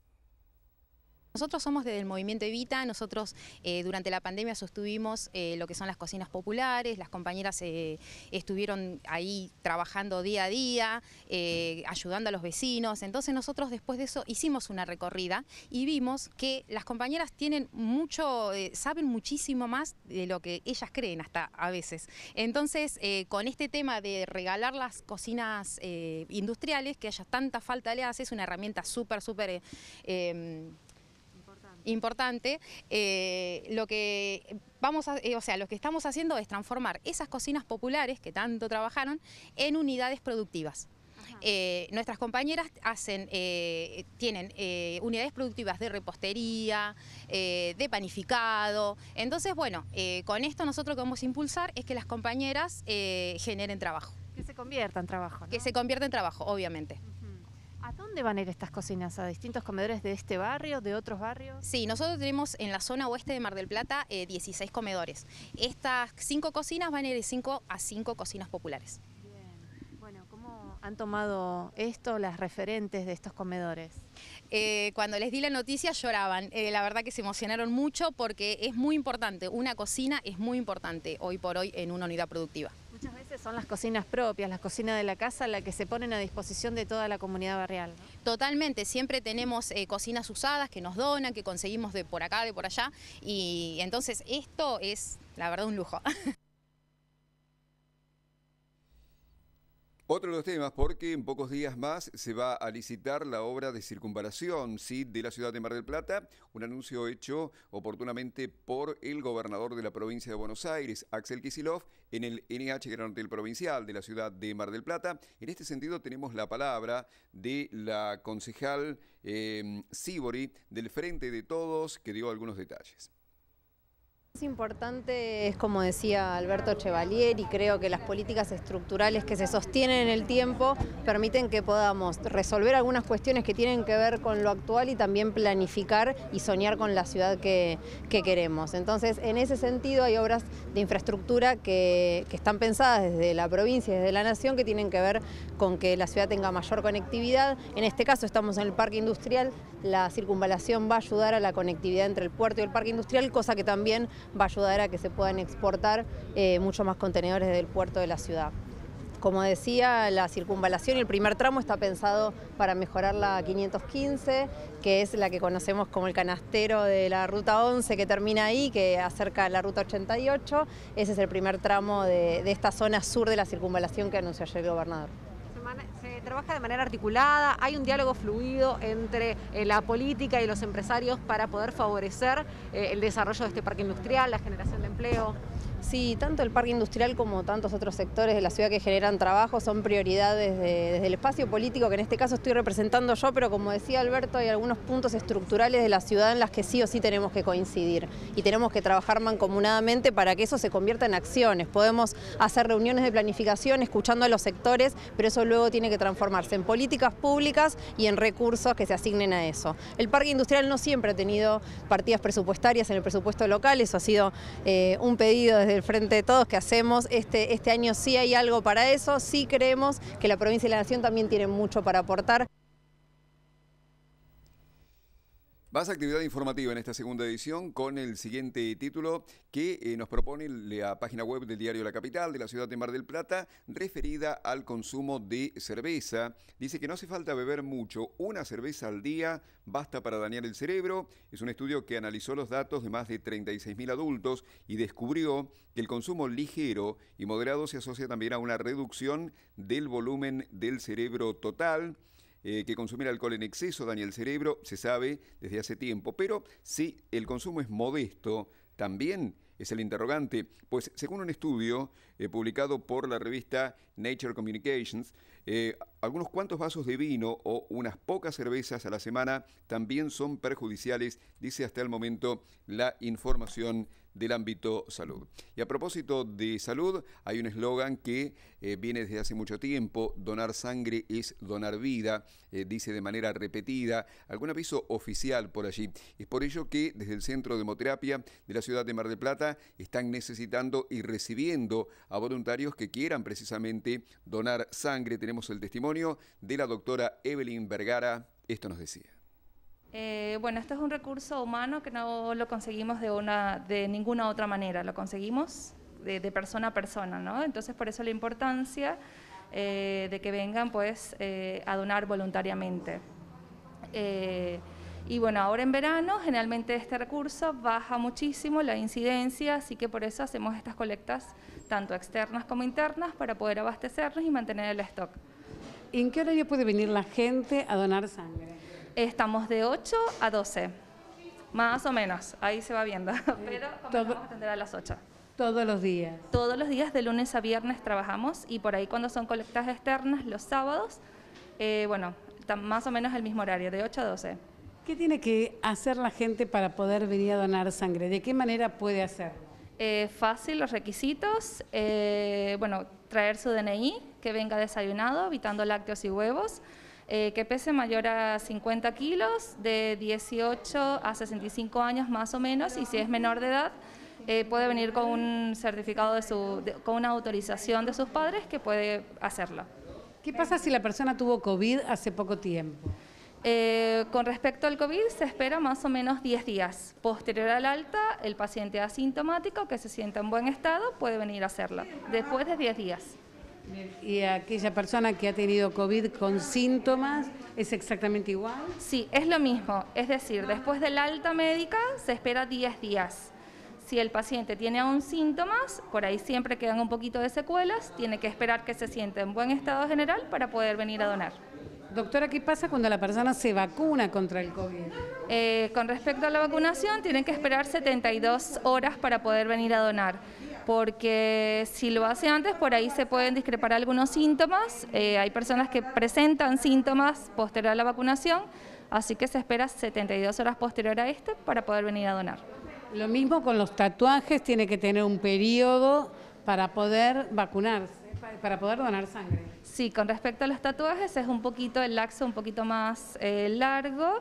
[SPEAKER 14] Nosotros somos del Movimiento Evita, nosotros eh, durante la pandemia sostuvimos eh, lo que son las cocinas populares, las compañeras eh, estuvieron ahí trabajando día a día, eh, ayudando a los vecinos, entonces nosotros después de eso hicimos una recorrida y vimos que las compañeras tienen mucho, eh, saben muchísimo más de lo que ellas creen hasta a veces. Entonces eh, con este tema de regalar las cocinas eh, industriales, que haya tanta falta le hace, es una herramienta súper, súper... Eh, eh, importante, eh, lo que vamos a, eh, o sea, lo que estamos haciendo es transformar esas cocinas populares que tanto trabajaron en unidades productivas. Eh, nuestras compañeras hacen, eh, tienen eh, unidades productivas de repostería, eh, de panificado. Entonces, bueno, eh, con esto nosotros lo que vamos a impulsar es que las compañeras eh, generen trabajo.
[SPEAKER 2] Que se convierta en trabajo, ¿no?
[SPEAKER 14] Que se convierta en trabajo, obviamente.
[SPEAKER 2] ¿A dónde van a ir estas cocinas? ¿A distintos comedores de este barrio, de otros barrios?
[SPEAKER 14] Sí, nosotros tenemos en la zona oeste de Mar del Plata eh, dieciséis comedores. Estas cinco cocinas van a ir de cinco a cinco cocinas populares.
[SPEAKER 2] Bien. Bueno, ¿cómo han tomado esto las referentes de estos comedores?
[SPEAKER 14] Eh, cuando les di la noticia lloraban, eh, la verdad que se emocionaron mucho porque es muy importante, una cocina es muy importante hoy por hoy en una unidad productiva.
[SPEAKER 2] Muchas veces son las cocinas propias, las cocinas de la casa, las que se ponen a disposición de toda la comunidad barrial, ¿no?
[SPEAKER 14] Totalmente, siempre tenemos eh, cocinas usadas que nos donan, que conseguimos de por acá, de por allá, y entonces esto es, la verdad, un lujo.
[SPEAKER 1] Otro de los temas, porque en pocos días más se va a licitar la obra de circunvalación, ¿sí?, de la ciudad de Mar del Plata, un anuncio hecho oportunamente por el gobernador de la provincia de Buenos Aires, Axel Kicillof, en el N H Gran Hotel Provincial de la ciudad de Mar del Plata. En este sentido tenemos la palabra de la concejal eh, Sibori, del Frente de Todos, que dio algunos detalles.
[SPEAKER 15] Es importante, es como decía Alberto Chevalier, y creo que las políticas estructurales que se sostienen en el tiempo permiten que podamos resolver algunas cuestiones que tienen que ver con lo actual y también planificar y soñar con la ciudad que, que queremos. Entonces, en ese sentido hay obras de infraestructura que, que están pensadas desde la provincia y desde la nación que tienen que ver con que la ciudad tenga mayor conectividad. En este caso estamos en el parque industrial, la circunvalación va a ayudar a la conectividad entre el puerto y el parque industrial, cosa que también va a ayudar a que se puedan exportar eh, mucho más contenedores del puerto de la ciudad. Como decía, la circunvalación y el primer tramo está pensado para mejorar la quinientos quince, que es la que conocemos como el canastero de la ruta once que termina ahí, que acerca la ruta ochenta y ocho. Ese es el primer tramo de, de esta zona sur de la circunvalación que anunció ayer el gobernador.
[SPEAKER 16] Se trabaja de manera articulada, hay un diálogo fluido entre eh, la política y los empresarios para poder favorecer eh, el desarrollo de este parque industrial, la generación de empleo.
[SPEAKER 15] Sí, tanto el parque industrial como tantos otros sectores de la ciudad que generan trabajo son prioridades de, desde el espacio político, que en este caso estoy representando yo, pero como decía Alberto, hay algunos puntos estructurales de la ciudad en las que sí o sí tenemos que coincidir y tenemos que trabajar mancomunadamente para que eso se convierta en acciones. Podemos hacer reuniones de planificación escuchando a los sectores, pero eso luego tiene que transformarse en políticas públicas y en recursos que se asignen a eso. El parque industrial no siempre ha tenido partidas presupuestarias en el presupuesto local, eso ha sido eh, un pedido desde el Frente de Todos que hacemos. Este, este año sí hay algo para eso, sí creemos que la provincia y la nación también tienen mucho para aportar.
[SPEAKER 1] Más actividad informativa en esta segunda edición con el siguiente título que eh, nos propone la página web del diario La Capital de la ciudad de Mar del Plata, referida al consumo de cerveza. Dice que no hace falta beber mucho, una cerveza al día basta para dañar el cerebro. Es un estudio que analizó los datos de más de treinta y seis mil adultos y descubrió que el consumo ligero y moderado se asocia también a una reducción del volumen del cerebro total. Eh, que consumir alcohol en exceso daña el cerebro, se sabe desde hace tiempo, pero si el consumo es modesto, también es el interrogante, pues según un estudio eh, publicado por la revista Nature Communications, eh, algunos cuantos vasos de vino o unas pocas cervezas a la semana también son perjudiciales, dice hasta el momento la información del ámbito salud. Y a propósito de salud, hay un eslogan que eh, viene desde hace mucho tiempo: donar sangre es donar vida, eh, dice de manera repetida, algún aviso oficial por allí. Es por ello que desde el Centro de Hemoterapia de la ciudad de Mar del Plata están necesitando y recibiendo a voluntarios que quieran precisamente donar sangre. Tenemos el testimonio de la doctora Evelyn Vergara, esto nos decía.
[SPEAKER 17] Eh, bueno, esto es un recurso humano que no lo conseguimos de, una, de ninguna otra manera, lo conseguimos de, de persona a persona, ¿no? Entonces, por eso la importancia eh, de que vengan pues, eh, a donar voluntariamente. Eh, y bueno, ahora en verano, generalmente este recurso baja muchísimo la incidencia, así que por eso hacemos estas colectas, tanto externas como internas, para poder abastecernos y mantener el stock.
[SPEAKER 12] ¿En qué horario puede venir la gente a donar sangre?
[SPEAKER 17] Estamos de ocho a doce, más o menos, ahí se va viendo, pero comenzamos a atender a las ocho.
[SPEAKER 12] ¿Todos los días?
[SPEAKER 17] Todos los días, de lunes a viernes trabajamos, y por ahí cuando son colectas externas, los sábados, eh, bueno, más o menos el mismo horario, de ocho a doce.
[SPEAKER 12] ¿Qué tiene que hacer la gente para poder venir a donar sangre? ¿De qué manera puede hacerlo?
[SPEAKER 17] Eh, fácil, los requisitos, eh, bueno, traer su D N I, que venga desayunado, evitando lácteos y huevos. eh, que pese mayor a cincuenta kilos, de dieciocho a sesenta y cinco años más o menos, y si es menor de edad, eh, puede venir con un certificado, de su, de, con una autorización de sus padres que puede hacerlo.
[SPEAKER 12] ¿Qué pasa si la persona tuvo COVID hace poco tiempo?
[SPEAKER 17] Eh, con respecto al COVID, se espera más o menos diez días. Posterior al alta, el paciente asintomático que se sienta en buen estado puede venir a hacerlo, después de diez días.
[SPEAKER 12] ¿Y aquella persona que ha tenido COVID con síntomas es exactamente igual?
[SPEAKER 17] Sí, es lo mismo. Es decir, después del alta médica se espera diez días. Si el paciente tiene aún síntomas, por ahí siempre quedan un poquito de secuelas, tiene que esperar que se sienta en buen estado general para poder venir a donar.
[SPEAKER 12] Doctora, ¿qué pasa cuando la persona se vacuna contra el COVID?
[SPEAKER 17] Eh, con respecto a la vacunación, tienen que esperar setenta y dos horas para poder venir a donar, porque si lo hace antes, por ahí se pueden discrepar algunos síntomas. Eh, hay personas que presentan síntomas posterior a la vacunación, así que se espera setenta y dos horas posterior a este para poder venir a donar.
[SPEAKER 12] Lo mismo con los tatuajes, tiene que tener un periodo para poder vacunarse, para poder donar sangre.
[SPEAKER 17] Sí, con respecto a los tatuajes es un poquito el lapso un poquito más eh, largo,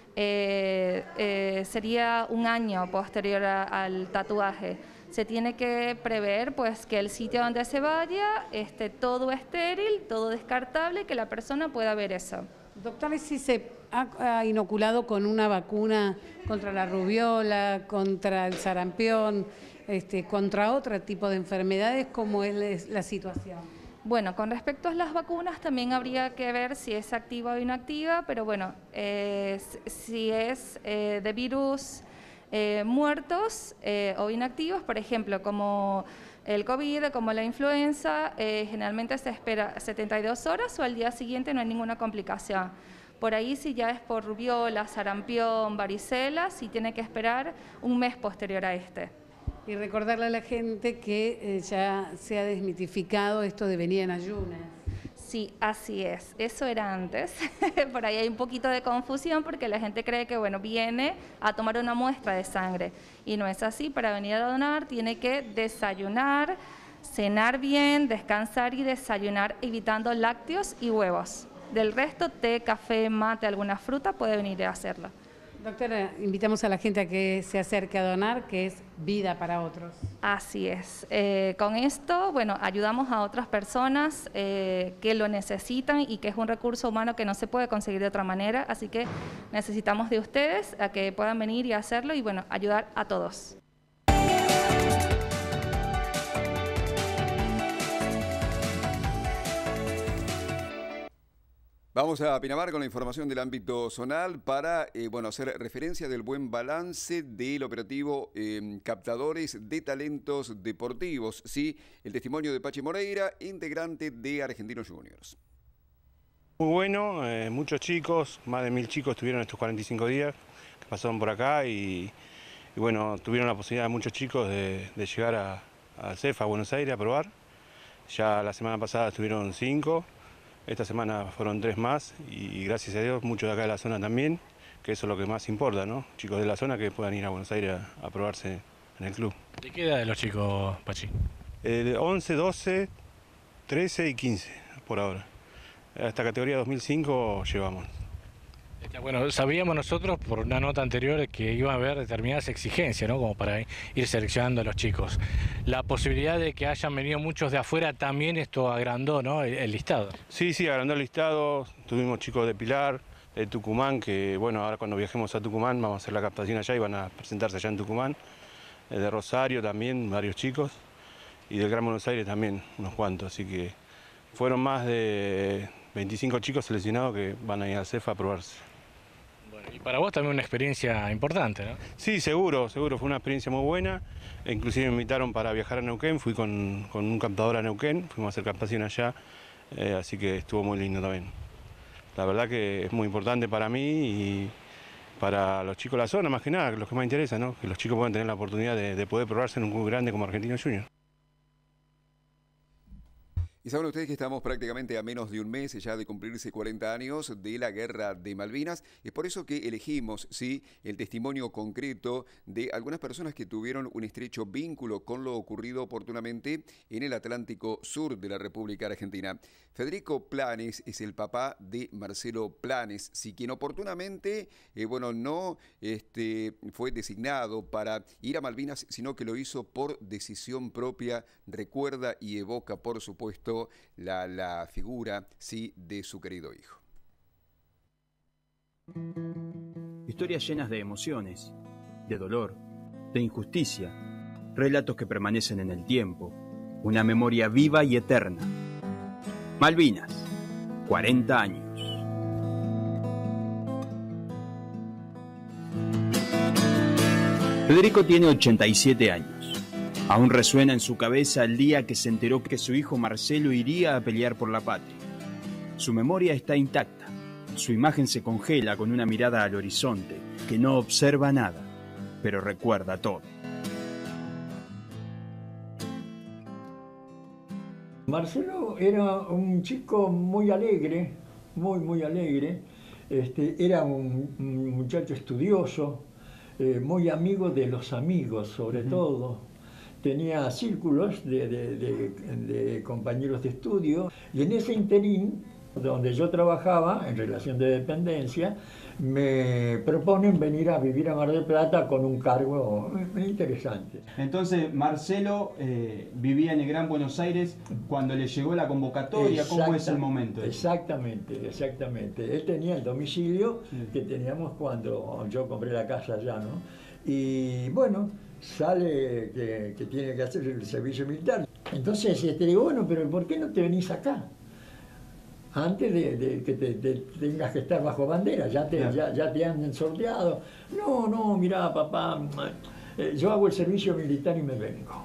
[SPEAKER 17] eh, eh, sería un año posterior a, al tatuaje. Se tiene que prever pues que el sitio donde se vaya esté todo estéril, todo descartable, que la persona pueda ver eso.
[SPEAKER 12] Doctora, si se ha inoculado con una vacuna contra la rubiola, contra el sarampión, este, contra otro tipo de enfermedades, ¿cómo es la situación?
[SPEAKER 17] Bueno, con respecto a las vacunas también habría que ver si es activa o inactiva, pero bueno, eh, si es eh, de virus eh, muertos eh, o inactivos, por ejemplo, como el COVID, como la influenza, eh, generalmente se espera setenta y dos horas o al día siguiente no hay ninguna complicación. Por ahí si ya es por rubiola, sarampión, varicela, sí tiene que esperar un mes posterior a este.
[SPEAKER 12] Y recordarle a la gente que eh, ya se ha desmitificado esto de venir en ayunas.
[SPEAKER 17] Sí, así es. Eso era antes. Por ahí hay un poquito de confusión porque la gente cree que bueno, viene a tomar una muestra de sangre y no es así. Para venir a donar tiene que desayunar, cenar bien, descansar y desayunar evitando lácteos y huevos. Del resto, té, café, mate, alguna fruta, puede venir a hacerlo.
[SPEAKER 12] Doctora, invitamos a la gente a que se acerque a donar, que es vida para otros.
[SPEAKER 17] Así es. Eh, con esto, bueno, ayudamos a otras personas eh, que lo necesitan y que es un recurso humano que no se puede conseguir de otra manera, así que necesitamos de ustedes a que puedan venir y hacerlo y, bueno, ayudar a todos.
[SPEAKER 1] Vamos a Pinamar con la información del ámbito zonal para eh, bueno, hacer referencia del buen balance del operativo eh, Captadores de Talentos Deportivos. Sí, el testimonio de Pachi Moreira, integrante de Argentinos Juniors.
[SPEAKER 18] Muy bueno, eh, muchos chicos, más de mil chicos estuvieron estos cuarenta y cinco días que pasaron por acá y, y bueno, tuvieron la posibilidad muchos chicos de, de llegar a, a C E F, a Buenos Aires, a probar. Ya la semana pasada estuvieron cinco. Esta semana fueron tres más y gracias a Dios muchos de acá de la zona también, que eso es lo que más importa, ¿no? Chicos de la zona que puedan ir a Buenos Aires a, a probarse en el club.
[SPEAKER 19] ¿De qué edad de los chicos, Pachi?
[SPEAKER 18] Eh, once, doce, trece y quince por ahora. A esta categoría dos mil cinco llevamos.
[SPEAKER 19] Bueno, sabíamos nosotros por una nota anterior que iba a haber determinadas exigencias, ¿no? Como para ir seleccionando a los chicos. La posibilidad de que hayan venido muchos de afuera también esto agrandó, ¿no? el, el listado.
[SPEAKER 18] Sí, sí, agrandó el listado. Tuvimos chicos de Pilar, de Tucumán, que bueno, ahora cuando viajemos a Tucumán vamos a hacer la captación allá y van a presentarse allá en Tucumán. De Rosario también, varios chicos. Y del Gran Buenos Aires también, unos cuantos. Así que fueron más de veinticinco chicos seleccionados que van a ir al C E F a probarse.
[SPEAKER 19] Y para vos también una experiencia importante, ¿no?
[SPEAKER 18] Sí, seguro, seguro, fue una experiencia muy buena. Inclusive me invitaron para viajar a Neuquén, fui con, con un captador a Neuquén, fuimos a hacer captación allá, eh, así que estuvo muy lindo también. La verdad que es muy importante para mí y para los chicos de la zona, más que nada, los que más interesa, ¿no? Que los chicos puedan tener la oportunidad de, de poder probarse en un club grande como Argentinos Juniors.
[SPEAKER 1] Y saben ustedes que estamos prácticamente a menos de un mes ya de cumplirse cuarenta años de la Guerra de Malvinas. Es por eso que elegimos, sí, el testimonio concreto de algunas personas que tuvieron un estrecho vínculo con lo ocurrido oportunamente en el Atlántico Sur de la República Argentina. Federico Planes es el papá de Marcelo Planes, sí, quien oportunamente, eh, bueno, no este, fue designado para ir a Malvinas, sino que lo hizo por decisión propia. Recuerda y evoca, por supuesto, La, la figura, sí, de su querido hijo.
[SPEAKER 20] Historias llenas de emociones, de dolor, de injusticia, relatos que permanecen en el tiempo, una memoria viva y eterna. Malvinas, cuarenta años. Federico tiene ochenta y siete años. Aún resuena en su cabeza el día que se enteró que su hijo Marcelo iría a pelear por la patria. Su memoria está intacta. Su imagen se congela con una mirada al horizonte, que no observa nada, pero recuerda todo.
[SPEAKER 10] Marcelo era un chico muy alegre, muy, muy alegre. Este, era un, un muchacho estudioso, eh, muy amigo de los amigos, sobre uh-huh. todo. Tenía círculos de, de, de, de compañeros de estudio y en ese interín, donde yo trabajaba en relación de dependencia, me proponen venir a vivir a Mar del Plata con un cargo interesante.
[SPEAKER 20] Entonces, Marcelo eh, vivía en el Gran Buenos Aires cuando le llegó la convocatoria. Exacta, ¿cómo es el momento?
[SPEAKER 10] Exactamente, exactamente. Él tenía el domicilio sí. que teníamos cuando yo compré la casa allá, ¿no? Y bueno, sale que, que tiene que hacer el servicio militar. Entonces te digo, bueno, pero ¿por qué no te venís acá? Antes de, de que te, te tengas que estar bajo bandera, ya te, ya, ya te han sorteado. No, no, mirá, papá, eh, yo hago el servicio militar y me vengo.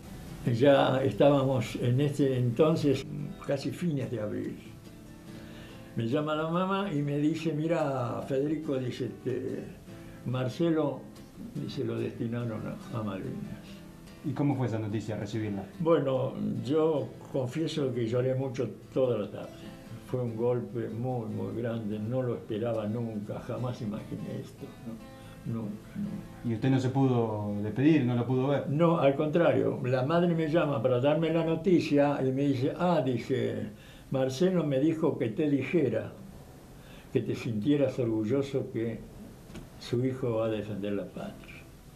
[SPEAKER 10] Ya estábamos en ese entonces, casi fines de abril. Me llama la mamá y me dice, mira, Federico, dice, este, Marcelo, dice, lo destinaron a, a Malvinas.
[SPEAKER 20] ¿Y cómo fue esa noticia, recibirla?
[SPEAKER 10] Bueno, yo confieso que lloré mucho toda la tarde. Fue un golpe muy, muy grande, no lo esperaba nunca, jamás imaginé esto, no, nunca, nunca.
[SPEAKER 20] ¿Y usted no se pudo despedir, no lo pudo ver?
[SPEAKER 10] No, al contrario, la madre me llama para darme la noticia y me dice, ah, dice, Marcelo me dijo que te dijera, que te sintieras orgulloso que su hijo va a defender la patria.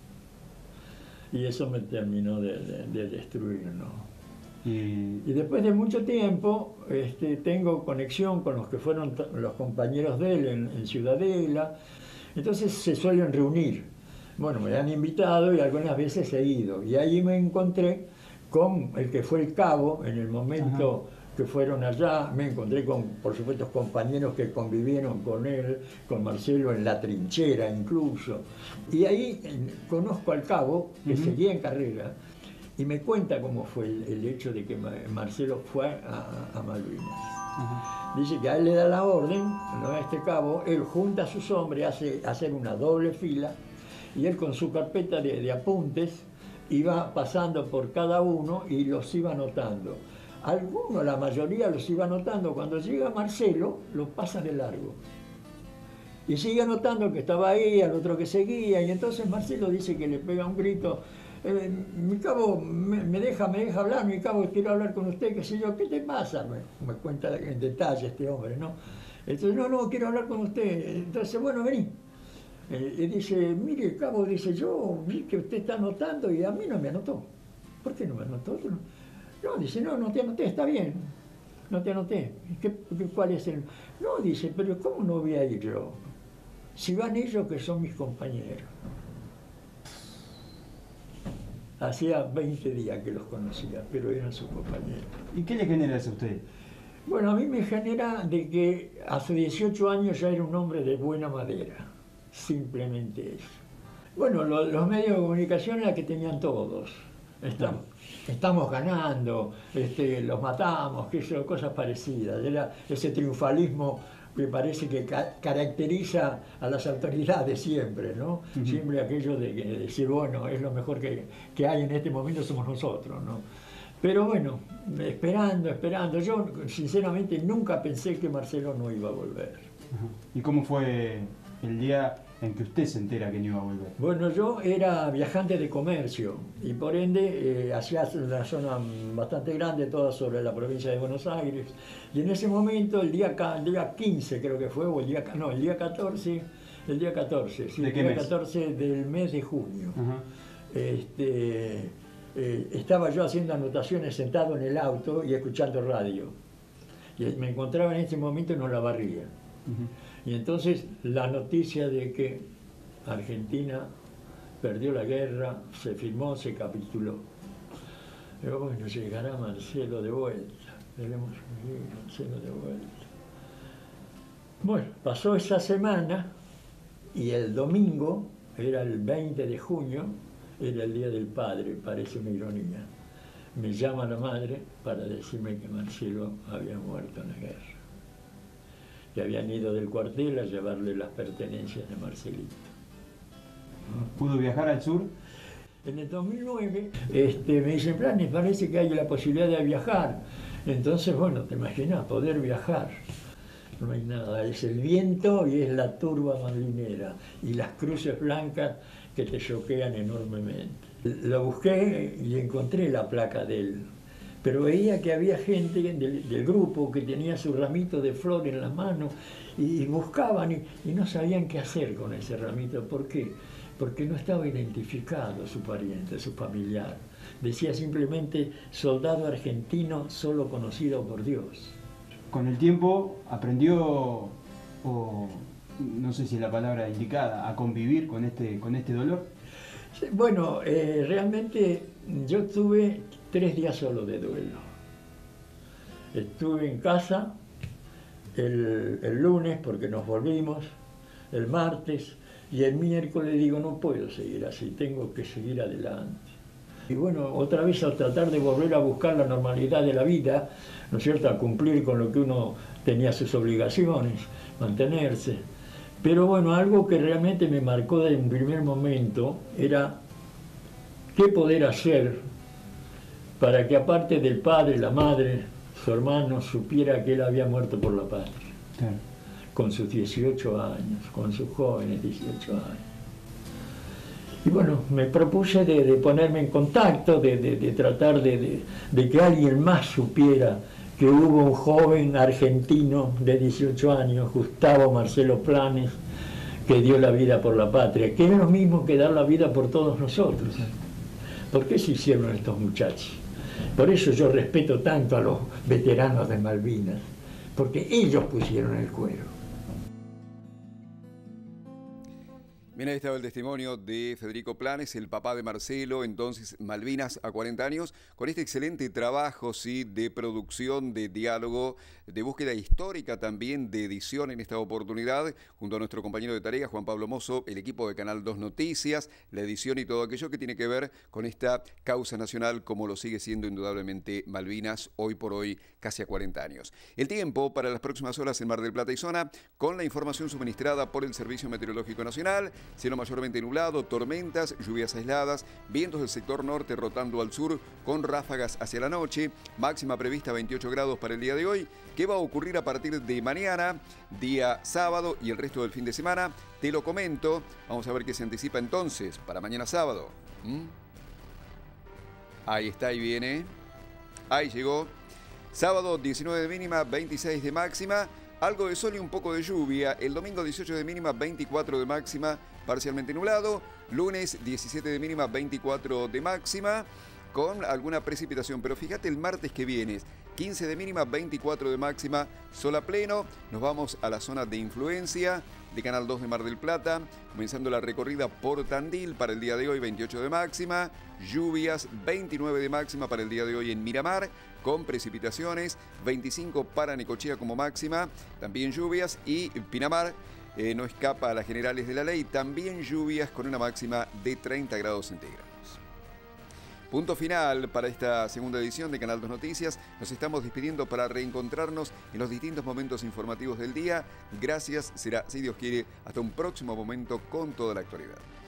[SPEAKER 10] Y eso me terminó de, de, de destruir, ¿no? Y, y después de mucho tiempo este, tengo conexión con los que fueron los compañeros de él en, en Ciudadela, entonces se suelen reunir. Bueno, me han invitado y algunas veces he ido, y ahí me encontré con el que fue el cabo en el momento Ajá. que fueron allá, me encontré con, por supuesto, compañeros que convivieron con él, con Marcelo en la trinchera incluso, y ahí eh, conozco al cabo que uh-huh. seguía en carrera, y me cuenta cómo fue el, el hecho de que Marcelo fue a, a Malvinas. Uh-huh. Dice que a él le da la orden, ¿no? A este cabo, él junta a sus hombres, hace hacer una doble fila, y él con su carpeta de, de apuntes iba pasando por cada uno y los iba anotando. Algunos, la mayoría los iba anotando. Cuando llega Marcelo, los pasa de largo. Y sigue anotando que estaba ahí, al otro que seguía, y entonces Marcelo dice que le pega un grito. Eh, mi cabo, me, me deja me deja hablar, mi cabo, quiero hablar con usted, qué sé yo, ¿qué te pasa? Me, me cuenta en detalle este hombre, ¿no? Entonces, no, no, quiero hablar con usted. Entonces, bueno, vení. Eh, y dice, mire, cabo, dice, yo vi que usted está anotando y a mí no me anotó. ¿Por qué no me anotó? No, dice, no, no te anoté, está bien, no te anoté. ¿Qué, ¿Cuál es el...? No, dice, pero ¿cómo no voy a ir yo? Si van ellos que son mis compañeros. Hacía veinte días que los conocía, pero eran sus compañeros.
[SPEAKER 20] ¿Y qué le genera eso a usted?
[SPEAKER 10] Bueno, a mí me genera de que hace dieciocho años ya era un hombre de buena madera. Simplemente eso. Bueno, lo, los medios de comunicación eran que tenían todos. Estamos, estamos ganando, este, los matamos, que eso, cosas parecidas. Era ese triunfalismo que parece que ca caracteriza a las autoridades siempre, ¿no? Uh-huh. Siempre aquello de, de decir, bueno, es lo mejor que, que hay en este momento, somos nosotros, ¿no?
[SPEAKER 21] Pero bueno, esperando, esperando. Yo sinceramente nunca pensé que Marcelo no iba a volver.
[SPEAKER 20] ¿Y cómo fue el día en que usted se entera que no iba a volver?
[SPEAKER 21] Bueno, yo era viajante de comercio y por ende eh, hacía una zona bastante grande, toda sobre la provincia de Buenos Aires. Y en ese momento, el día, el día quince creo que fue, o el día, no, el día catorce, el día catorce, sí,
[SPEAKER 20] ¿De
[SPEAKER 21] el
[SPEAKER 20] qué
[SPEAKER 21] día
[SPEAKER 20] mes?
[SPEAKER 21] catorce del mes de junio.
[SPEAKER 20] Uh-huh.
[SPEAKER 21] este, eh, estaba yo haciendo anotaciones sentado en el auto y escuchando radio. Y me encontraba en ese momento en Olavarría. Uh-huh. Y entonces la noticia de que Argentina perdió la guerra, se firmó, se capituló. Pero bueno, llegará Marcelo de vuelta. Veremos Marcelo de vuelta. Bueno, pasó esa semana y el domingo, era el veinte de junio, era el Día del Padre, parece una ironía. Me llama la madre para decirme que Marcelo había muerto en la guerra. Que habían ido del cuartel a llevarle las pertenencias de Marcelito.
[SPEAKER 20] ¿Pudo viajar al sur?
[SPEAKER 21] En el dos mil nueve este, me dicen, Planes, parece que hay la posibilidad de viajar. Entonces, bueno, te imaginas, poder viajar. No hay nada, es el viento y es la turba marinera y las cruces blancas que te choquean enormemente. Lo busqué y encontré la placa de él. Pero veía que había gente del, del grupo que tenía su ramito de flor en la mano y, y buscaban y, y no sabían qué hacer con ese ramito. ¿Por qué? Porque no estaba identificado su pariente, su familiar. Decía simplemente soldado argentino solo conocido por Dios.
[SPEAKER 20] Con el tiempo aprendió, o no sé si es la palabra indicada, a convivir con este, con este dolor.
[SPEAKER 21] Sí, bueno, eh, realmente yo tuve tres días solo de duelo. Estuve en casa el, el lunes porque nos volvimos, el martes, y el miércoles digo, no puedo seguir así, tengo que seguir adelante. Y bueno, otra vez al tratar de volver a buscar la normalidad de la vida, ¿no es cierto?, a cumplir con lo que uno tenía sus obligaciones, mantenerse. Pero bueno, algo que realmente me marcó desde un primer momento era qué poder hacer para que aparte del padre, la madre, su hermano, supiera que él había muerto por la patria. Claro. Con sus dieciocho años, con sus jóvenes dieciocho años. Y bueno, me propuse de, de ponerme en contacto, de, de, de tratar de, de, de que alguien más supiera que hubo un joven argentino de dieciocho años, Gustavo Marcelo Planes, que dio la vida por la patria, que es lo mismo que dar la vida por todos nosotros. ¿Por qué se hicieron estos muchachos? Por eso yo respeto tanto a los veteranos de Malvinas, porque ellos pusieron el cuero.
[SPEAKER 1] Bien, ahí estaba el testimonio de Federico Planes, el papá de Marcelo, entonces Malvinas a cuarenta años, con este excelente trabajo, sí, de producción, de diálogo, de búsqueda histórica también, de edición en esta oportunidad, junto a nuestro compañero de tarea, Juan Pablo Mozo, el equipo de Canal dos Noticias, la edición y todo aquello que tiene que ver con esta causa nacional, como lo sigue siendo indudablemente Malvinas, hoy por hoy, casi a cuarenta años. El tiempo para las próximas horas en Mar del Plata y zona, con la información suministrada por el Servicio Meteorológico Nacional. Cielo mayormente nublado, tormentas, lluvias aisladas, vientos del sector norte rotando al sur con ráfagas hacia la noche, máxima prevista veintiocho grados para el día de hoy. ¿Qué va a ocurrir a partir de mañana, día sábado y el resto del fin de semana? Te lo comento. Vamos a ver qué se anticipa entonces para mañana sábado. ¿Mm? Ahí está, ahí viene. Ahí llegó. Sábado diecinueve de mínima, veintiséis de máxima. Algo de sol y un poco de lluvia. El domingo dieciocho de mínima, veinticuatro de máxima, parcialmente nublado. Lunes diecisiete de mínima, veinticuatro de máxima, con alguna precipitación. Pero fíjate el martes que viene, quince de mínima, veinticuatro de máxima, sol a pleno. Nos vamos a la zona de influencia de Canal dos de Mar del Plata, comenzando la recorrida por Tandil para el día de hoy, veintiocho de máxima, lluvias, veintinueve de máxima para el día de hoy en Miramar, con precipitaciones, veinticinco para Necochea como máxima, también lluvias, y Pinamar eh, no escapa a las generales de la ley, también lluvias con una máxima de treinta grados centígrados. Punto final para esta segunda edición de Canal dos Noticias. Nos estamos despidiendo para reencontrarnos en los distintos momentos informativos del día. Gracias, será, si Dios quiere, hasta un próximo momento con toda la actualidad.